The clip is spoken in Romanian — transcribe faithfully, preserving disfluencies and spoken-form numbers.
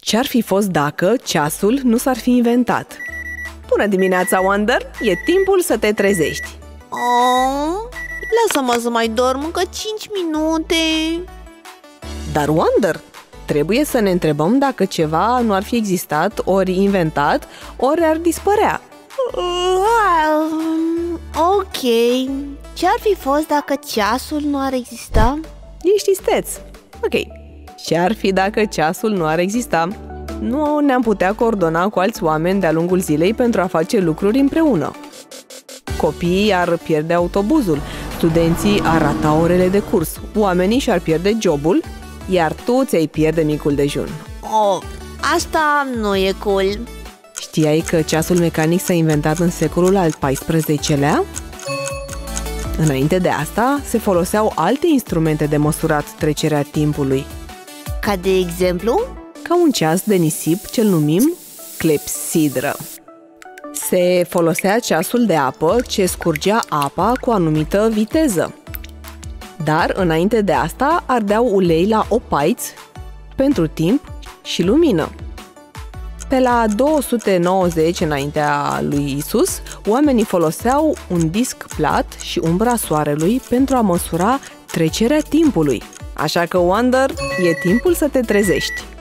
Ce-ar fi fost dacă ceasul nu s-ar fi inventat? Bună dimineața, Wonder! E timpul să te trezești. Oh, lasă-mă să mai dorm încă cinci minute. Dar, Wonder, trebuie să ne întrebăm dacă ceva nu ar fi existat, ori inventat, ori ar dispărea. Ok, ce-ar fi fost dacă ceasul nu ar exista? Ești isteț. Ok, ce-ar fi dacă ceasul nu ar exista? Nu ne-am putea coordona cu alți oameni de-a lungul zilei pentru a face lucruri împreună. Copiii ar pierde autobuzul, studenții ar rata orele de curs, oamenii și-ar pierde jobul, iar tu ți-ai pierde micul dejun. Oh, asta nu e cool. Știai că ceasul mecanic s-a inventat în secolul al paisprezecelea? Înainte de asta, se foloseau alte instrumente de măsurat trecerea timpului. Ca de exemplu? Ca un ceas de nisip ce-l numim clepsidră. Se folosea ceasul de apă ce scurgea apa cu o anumită viteză. Dar, înainte de asta, ardeau ulei la opaiți pentru timp și lumină. Pe la două sute nouăzeci înaintea lui Isus, oamenii foloseau un disc plat și umbra soarelui pentru a măsura trecerea timpului. Așa că, Wonder, e timpul să te trezești.